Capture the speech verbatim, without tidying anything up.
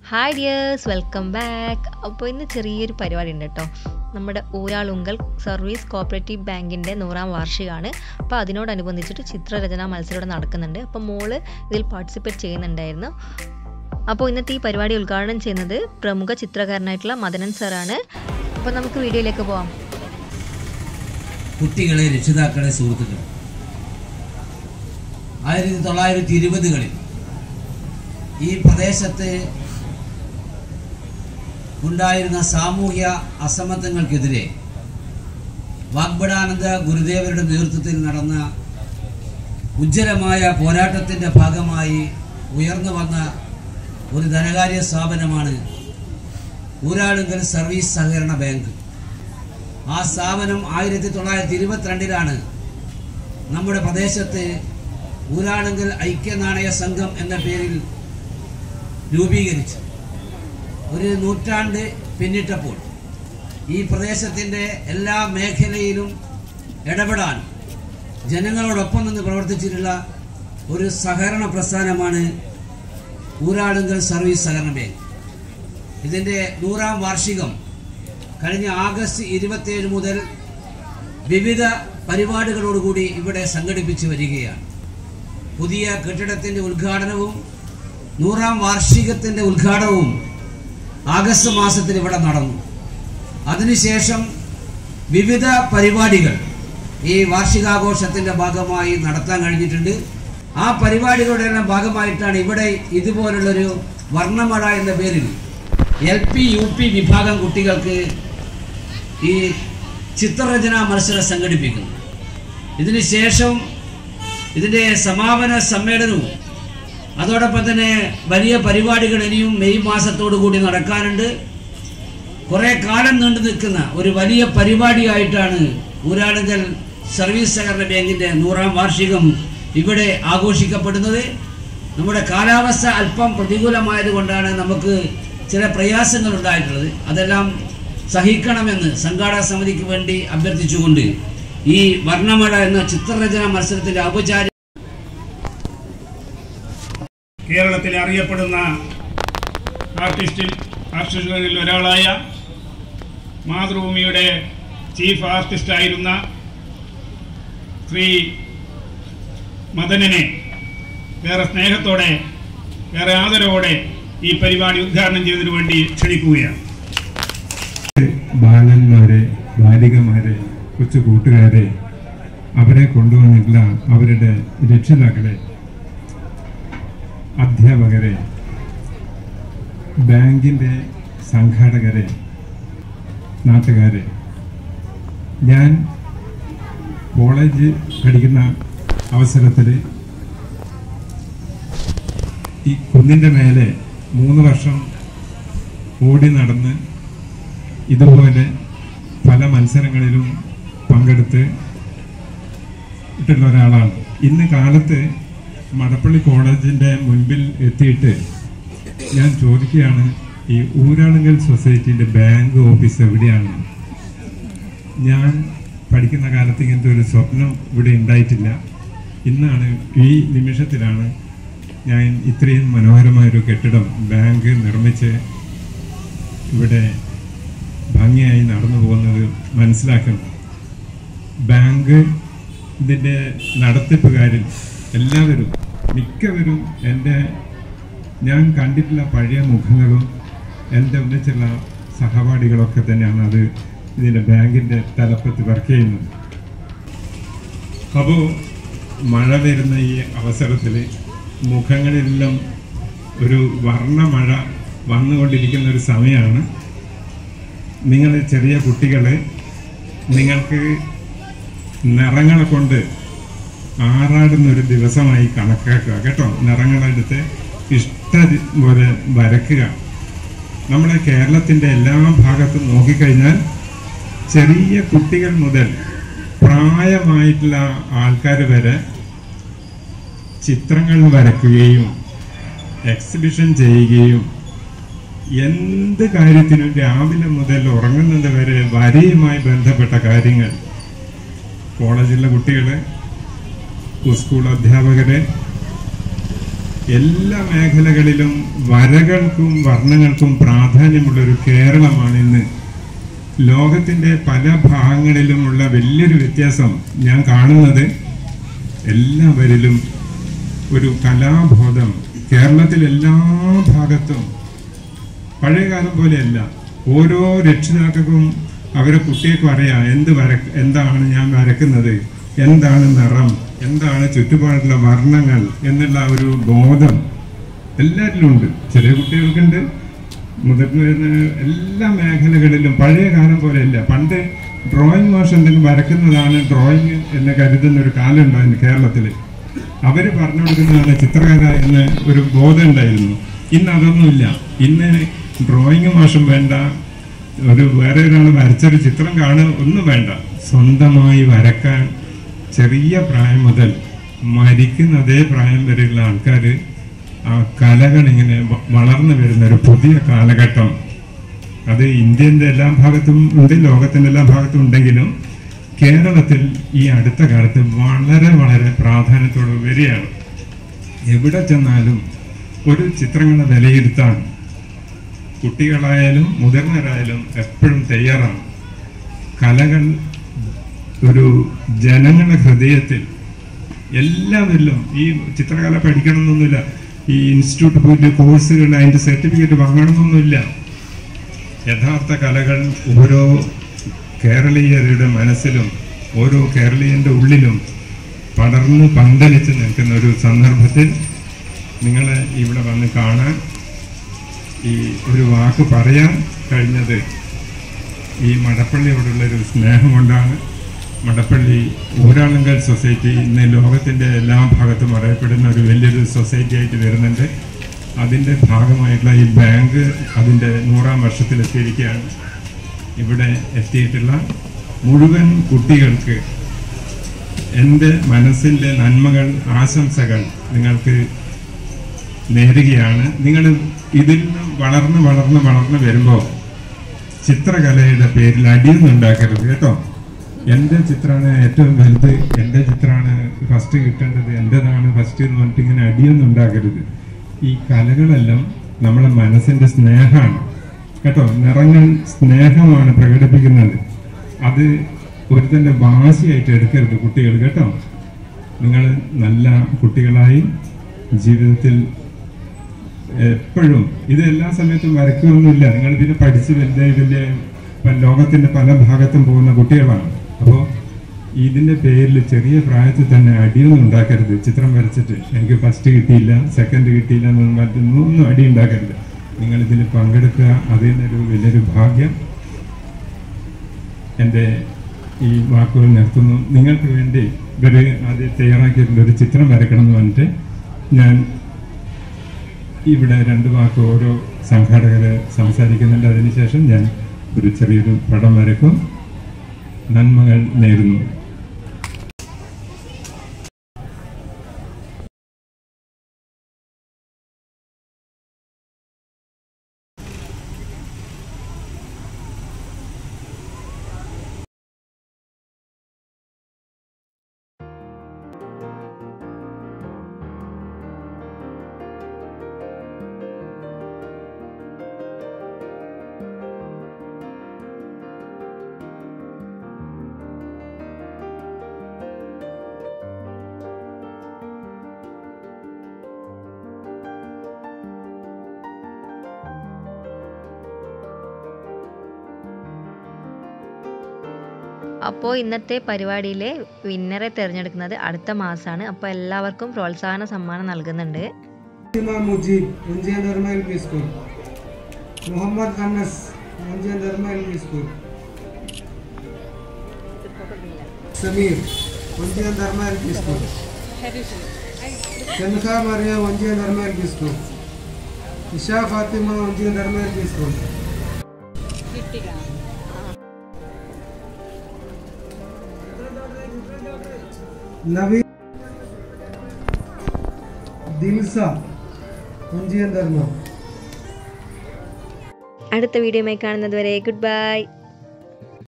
Hi dears, welcome back. അപ്പോൾ ഇന്ന് ചെറിയൊരു പരിപാടി ഉണ്ട് കേട്ടോ. നമ്മുടെ ഊരാളുങ്കൽ സർവീസ് കോഓപ്പറേറ്റീവ് ബാങ്കിൻ്റെ നൂറാം വാർഷികമാണ്. അപ്പോൾ അതിനോടനുബന്ധിച്ചിട്ട് ചിത്രരചനാ മത്സരം ഇവിടെ നടക്കുന്നുണ്ട്. അപ്പോൾ മോള് ഇതിൽ പാർട്ടിസിപ്പേറ്റ് ചെയ്യുന്നുണ്ടായിരുന്നു. അപ്പോൾ ഇന്നത്തെ ഈ പരിപാടി ഉദ്ഘാടനം ചെയ്യുന്നത് പ്രമുഖ ചിത്രകാരനായിട്ടുള്ള മദനൻ സാറാണ്. അപ്പോൾ നമുക്ക് വീഡിയോയിലേക്ക് പോവാം. കുട്ടികളെ, രക്ഷിതാക്കളെ, സുഹൃത്തുക്കളെ, ആയിരത്തി തൊള്ളായിരത്തി ഇരുപതുകളിൽ ഈ പ്രദേശത്ത് ഉണ്ടായിരുന്ന സാമൂഹ്യ അസമത്വങ്ങൾക്കെതിരെ വാഗ്ബടാനന്ദ ഗുരുദേവരുടെ നേതൃത്വത്തിൽ നടന്ന ഉജ്ജ്വലമായ പോരാട്ടത്തിൻ്റെ ഭാഗമായി ഉയർന്നു വന്ന ഒരു ധനകാര്യ സ്ഥാപനമാണ് ഊരാളുങ്കൽ സർവീസ് സഹകരണ ബാങ്ക്. ആ സ്ഥാപനം ആയിരത്തി തൊള്ളായിരത്തി ഇരുപത്തിരണ്ടിലാണ് നമ്മുടെ പ്രദേശത്ത് ഊരാളുങ്കൽ ഐക്യനാണയ സംഘം എന്ന പേരിൽ രൂപീകരിച്ചു. ഒരു നൂറ്റാണ്ട് പിന്നിട്ടപ്പോൾ ഈ പ്രദേശത്തിൻ്റെ എല്ലാ മേഖലയിലും ഇടപെടാൻ ജനങ്ങളോടൊപ്പം നിന്ന് പ്രവർത്തിച്ചിട്ടുള്ള ഒരു സഹകരണ പ്രസ്ഥാനമാണ് ഊരാളുങ്കൽ സർവീസ് സഹകരണ ബാങ്ക്. ഇതിൻ്റെ നൂറാം വാർഷികം കഴിഞ്ഞ ആഗസ്റ്റ് ഇരുപത്തിയേഴ് മുതൽ വിവിധ പരിപാടികളോടുകൂടി ഇവിടെ സംഘടിപ്പിച്ചു വരികയാണ്. പുതിയ കെട്ടിടത്തിൻ്റെ ഉദ്ഘാടനവും നൂറാം വാർഷികത്തിൻ്റെ ഉദ്ഘാടനവും ആഗസ്റ്റ് മാസത്തിൽ ഇവിടെ നടന്നു. അതിനുശേഷം വിവിധ പരിപാടികൾ ഈ വാർഷികാഘോഷത്തിൻ്റെ ഭാഗമായി നടത്താൻ കഴിഞ്ഞിട്ടുണ്ട്. ആ പരിപാടികളുടെ എല്ലാം ഭാഗമായിട്ടാണ് ഇവിടെ ഇതുപോലുള്ളൊരു വർണ്ണമഴ എന്ന പേരിൽ എൽ പി യു പി വിഭാഗം കുട്ടികൾക്ക് ഈ ചിത്രരചനാ മത്സരം സംഘടിപ്പിക്കുന്നു. ഇതിനുശേഷം ഇതിൻ്റെ സമാപന സമ്മേളനവും അതോടൊപ്പം തന്നെ വലിയ പരിപാടികൾ ഇനിയും മെയ് മാസത്തോടു കൂടി നടക്കാനുണ്ട്. കുറേ കാലം നീണ്ടു നിൽക്കുന്ന ഒരു വലിയ പരിപാടിയായിട്ടാണ് ഊരാളുങ്കൽ സർവീസ് സഹകരണ ബാങ്കിൻ്റെ നൂറാം വാർഷികം ഇവിടെ ആഘോഷിക്കപ്പെടുന്നത്. നമ്മുടെ കാലാവസ്ഥ അല്പം പ്രതികൂലമായത് കൊണ്ടാണ് നമുക്ക് ചില പ്രയാസങ്ങൾ ഉണ്ടായിട്ടുള്ളത്. അതെല്ലാം സഹിക്കണമെന്ന് സംഘാടക സമിതിക്ക് വേണ്ടി അഭ്യർത്ഥിച്ചുകൊണ്ട് ഈ വർണ്ണമഴ എന്ന ചിത്രരചന മത്സരത്തിൻ്റെ ഔപചാരിക കേരളത്തിൽ അറിയപ്പെടുന്ന ആർട്ടിസ്റ്റിൽ ആർട്ടിസ്റ്റുകളിൽ ഒരാളായ മാതൃഭൂമിയുടെ ചീഫ് ആർട്ടിസ്റ്റായിരുന്ന ശ്രീ മദനനെ ഏറെ സ്നേഹത്തോടെ ഏറെ ആദരവോടെ ഈ പരിപാടി ഉദ്ഘാടനം ചെയ്തതിനു വേണ്ടി ക്ഷണിക്കുകയാണ്. ബാലന്മാരെ, ബാലികമാരെ, കൊച്ചു കൂട്ടുകാരെ, അവരെ കൊണ്ടുവന്നിട്ടുള്ള അവരുടെ രക്ഷിതാക്കളെ, അധ്യാപകരെ, ബാങ്കിൻ്റെ സംഘാടകരെ, നാട്ടുകാരെ, ഞാൻ കോളേജ് പഠിക്കുന്ന അവസരത്തിൽ ഈ കുന്നിൻ്റെ മേലെ മൂന്ന് വർഷം ഓടി നടന്ന് ഇതുപോലെ പല മത്സരങ്ങളിലും പങ്കെടുത്ത് ഇട്ടുള്ള ഒരാളാണ്. ഇന്ന് കാലത്ത് മടപ്പള്ളി കോളേജിൻ്റെ മുൻപിൽ എത്തിയിട്ട് ഞാൻ ചോദിക്കുകയാണ്, ഈ ഊരാളുങ്കൽ സൊസൈറ്റിൻ്റെ ബാങ്ക് ഓഫീസ് എവിടെയാണ്? ഞാൻ പഠിക്കുന്ന കാലത്ത് ഇങ്ങനത്തെ ഒരു സ്വപ്നം ഇവിടെ ഉണ്ടായിട്ടില്ല. ഇന്നാണ്, ഈ നിമിഷത്തിലാണ് ഞാൻ ഇത്രയും മനോഹരമായൊരു കെട്ടിടം ബാങ്ക് നിർമ്മിച്ച് ഇവിടെ ഭംഗിയായി നടന്നു പോകുന്നത് മനസ്സിലാക്കുന്നത്. ബാങ്ക് ഇതിൻ്റെ നടത്തിപ്പുകാരിൽ എല്ലാവരും, മിക്കവരും എൻ്റെ ഞാൻ കണ്ടിട്ടുള്ള പഴയ മുഖങ്ങളും എൻ്റെ ഒന്നിച്ചുള്ള സഹപാഠികളൊക്കെ തന്നെയാണ് അത് ഇതിൻ്റെ ബാങ്കിൻ്റെ തലപ്പത്ത് വർക്ക് ചെയ്യുന്നത്. അപ്പോൾ മഴ വരുന്ന ഈ അവസരത്തിൽ മുഖങ്ങളിലെല്ലാം ഒരു വർണ്ണമഴ വന്നുകൊണ്ടിരിക്കുന്ന ഒരു സമയമാണ്. നിങ്ങൾ ചെറിയ കുട്ടികൾ, നിങ്ങൾക്ക് നിറങ്ങളെ കൊണ്ട് ആറാടുന്നൊരു ദിവസമായി കണക്കാക്കുക കേട്ടോ. നിറങ്ങളെടുത്ത് ഇഷ്ട പോലെ വരയ്ക്കുക. നമ്മുടെ കേരളത്തിൻ്റെ എല്ലാ ഭാഗത്തും നോക്കിക്കഴിഞ്ഞാൽ ചെറിയ കുട്ടികൾ മുതൽ പ്രായമായിട്ടുള്ള ആൾക്കാർ വരെ ചിത്രങ്ങൾ വരയ്ക്കുകയും എക്സിബിഷൻ ചെയ്യുകയും എന്ത് കാര്യത്തിനും രാവിലെ മുതൽ ഉറങ്ങുന്നത് വരെ വരയുമായി ബന്ധപ്പെട്ട കാര്യങ്ങൾ കോളേജിലെ കുട്ടികൾ, സ്കൂൾ അധ്യാപകരെ, എല്ലാ മേഖലകളിലും വരകൾക്കും വർണ്ണങ്ങൾക്കും പ്രാധാന്യമുള്ളൊരു കേരളമാണ് ഇന്ന്. ലോകത്തിൻ്റെ പല ഭാഗങ്ങളിലുമുള്ള വലിയൊരു വ്യത്യാസം ഞാൻ കാണുന്നത് എല്ലാവരിലും ഒരു കലാബോധം. കേരളത്തിൽ എല്ലാ ഭാഗത്തും പഴയകാലം പോലെയല്ല. ഓരോ രക്ഷിതാക്കൾക്കും അവരെ കുട്ടികൾക്കും അറിയാം എന്ത് വര എന്താണ് ഞാൻ വരക്കുന്നത്, എന്താണ് നിറം, എന്താണ് ചുറ്റുപാടുള്ള വർണ്ണങ്ങൾ എന്നുള്ള ഒരു ബോധം എല്ലാവരിലും ഉണ്ട്. ചെറിയ കുട്ടികൾക്കുണ്ട്, മുതിർന്നു വരുന്ന എല്ലാ മേഖലകളിലും പഴയ കാലം പോലെയല്ല. പണ്ട് ഡ്രോയിങ് മാഷ് എന്തെങ്കിലും വരക്കുന്നതാണ് ഡ്രോയിങ് എന്ന് കരുതുന്ന ഒരു കാലം ഉണ്ടായിരുന്നു കേരളത്തിൽ. അവർ പറഞ്ഞു കൊടുക്കുന്നതാണ് ചിത്രകല എന്ന് ഒരു ബോധം ഉണ്ടായിരുന്നു. ഇന്ന് അതൊന്നുമില്ല. ഇന്ന് ഡ്രോയിങ് മാഷും വേണ്ട, ഒരു വേറെ ഒരാൾ വരച്ചൊരു ചിത്രം കാണുക ഒന്നും വേണ്ട. സ്വന്തമായി വരക്കാൻ ചെറിയ പ്രായം മുതൽ മരിക്കുന്ന അതേ പ്രായം വരെയുള്ള ആൾക്കാർ ആ കലകൾ ഇങ്ങനെ വളർന്നു വരുന്ന ഒരു പുതിയ കാലഘട്ടം. അത് ഇന്ത്യൻ്റെ എല്ലാ ഭാഗത്തും ഉണ്ട്, ലോകത്തിൻ്റെ എല്ലാ ഭാഗത്തും ഉണ്ടെങ്കിലും കേരളത്തിൽ ഈ അടുത്ത കാലത്ത് വളരെ വളരെ പ്രാധാന്യത്തോടെ വരികയാണ്. എവിടെ ചെന്നാലും ഒരു ചിത്രങ്ങളെ വിലയിരുത്താൻ കുട്ടികളായാലും മുതിർന്നവരായാലും എപ്പോഴും തയ്യാറാണ്. കലകൾ ഒരു ജനങ്ങളുടെ ഹൃദയത്തിൽ എല്ലാവരിലും, ഈ ചിത്രകല പഠിക്കണമെന്നൊന്നുമില്ല, ഈ ഇൻസ്റ്റിറ്റ്യൂട്ട് പോയിട്ട് കോഴ്സുകൾ അതിൻ്റെ സർട്ടിഫിക്കറ്റ് വാങ്ങണമെന്നൊന്നുമില്ല. യഥാർത്ഥ കലകൾ ഓരോ കേരളീയരുടെ മനസ്സിലും ഓരോ കേരളീയൻ്റെ ഉള്ളിലും പടർന്ന് പന്തലിച്ച് നിൽക്കുന്ന ഒരു സന്ദർഭത്തിൽ നിങ്ങളെ ഇവിടെ വന്ന് കാണാൻ, ഈ ഒരു വാക്ക് പറയാൻ കഴിഞ്ഞത് ഈ മടപ്പള്ളിയോടുള്ളൊരു സ്നേഹം കൊണ്ടാണ്. മടപ്പള്ളി ഊരാളുങ്കൽ സൊസൈറ്റി ഇന്ന് ലോകത്തിൻ്റെ എല്ലാ ഭാഗത്തും അറിയപ്പെടുന്ന ഒരു വലിയൊരു സൊസൈറ്റി ആയിട്ട് വരുന്നുണ്ട്. അതിൻ്റെ ഭാഗമായിട്ടുള്ള ഈ ബാങ്ക് അതിൻ്റെ നൂറാം വർഷത്തിലെത്തിയിരിക്കുകയാണ്. ഇവിടെ എത്തിയിട്ടുള്ള മുഴുവൻ കുട്ടികൾക്ക് എൻ്റെ മനസ്സിൻ്റെ നന്മകൾ, ആശംസകൾ നിങ്ങൾക്ക് നേരുകയാണ്. നിങ്ങൾ ഇതിൽ നിന്ന് വളർന്ന് വളർന്ന് വളർന്ന് വരുമ്പോൾ ചിത്രകലയുടെ പേരിൽ അടിയൊന്നും ഉണ്ടാക്കരുത് കേട്ടോ. എൻ്റെ ചിത്രമാണ് ഏറ്റവും വലുത്, എൻ്റെ ചിത്രമാണ് ഫസ്റ്റ് കിട്ടേണ്ടത്, എൻ്റെതാണ് ഫസ്റ്റ് എന്ന് പറഞ്ഞിട്ട് ഇങ്ങനെ അടിയൊന്നും ഉണ്ടാക്കരുത്. ഈ കലകളെല്ലാം നമ്മളെ മനസ്സിൻ്റെ സ്നേഹമാണ് കേട്ടോ. നിറങ്ങൾ സ്നേഹമാണ് പ്രകടിപ്പിക്കുന്നത്. അത് ഒരുത്തൻ്റെ വാശിയായിട്ട് എടുക്കരുത് കുട്ടികൾ കേട്ടോ. നിങ്ങൾ നല്ല കുട്ടികളായി ജീവിതത്തിൽ എപ്പോഴും, ഇത് എല്ലാ സമയത്തും വരയ്ക്കുകയൊന്നുമില്ല. നിങ്ങൾ പിന്നെ പഠിച്ച് വലിയ വലിയ ലോകത്തിൻ്റെ പല ഭാഗത്തും പോകുന്ന കുട്ടികളാണ്. അപ്പോൾ ഇതിൻ്റെ പേരിൽ ചെറിയ പ്രായത്തിൽ തന്നെ അടിയൊന്നും ഉണ്ടാക്കരുത്. ചിത്രം വരച്ചിട്ട് എനിക്ക് ഫസ്റ്റ് കിട്ടിയില്ല, സെക്കൻഡ് കിട്ടിയില്ല എന്നൊന്നും മറ്റൊന്നും അടി ഉണ്ടാക്കരുത്. നിങ്ങളിതിൽ പങ്കെടുക്കുക, അതിനൊരു വലിയൊരു ഭാഗ്യം. എൻ്റെ ഈ വാക്കുകൾ നിർത്തുന്നു. നിങ്ങൾക്ക് വേണ്ടി ഇവർ ആദ്യം തയ്യാറാക്കിയിട്ടുണ്ട് ഒരു ചിത്രം വരയ്ക്കണം എന്ന് പറഞ്ഞിട്ട് ഞാൻ ഇവിടെ രണ്ട് വാക്ക് ഓരോ സംഘാടകർ സംസാരിക്കുന്നുണ്ട്. അതിനുശേഷം ഞാൻ ഒരു ചെറിയൊരു പടം വരയ്ക്കും. നന്മകൾ നേരുന്നു. അപ്പോൾ ഇന്നത്തെ പരിപാടിയിലെ വിന്നറെ തിരഞ്ഞെടുക്കുന്നത് അടുത്ത മാസമാണ്. അപ്പോൾ എല്ലാവർക്കും പ്രോത്സാഹന സമ്മാനം നൽകുന്നുണ്ട്. Mujeeb Onchiyam Dharma L P school, Muhammad Anas Onchiyam Dharma L P school, Sameer Onchiyam Dharma L P school, ചന്ദ്ഖ Mariya Onchiyam Dharma L P school, Isha Fathima Onchiyam Dharma L P school, Naveen Dilsa Onchiyam Dharma. അടുത്ത വീഡിയോയുമായി കാണുന്നത് വരെ ഗുഡ് ബൈ.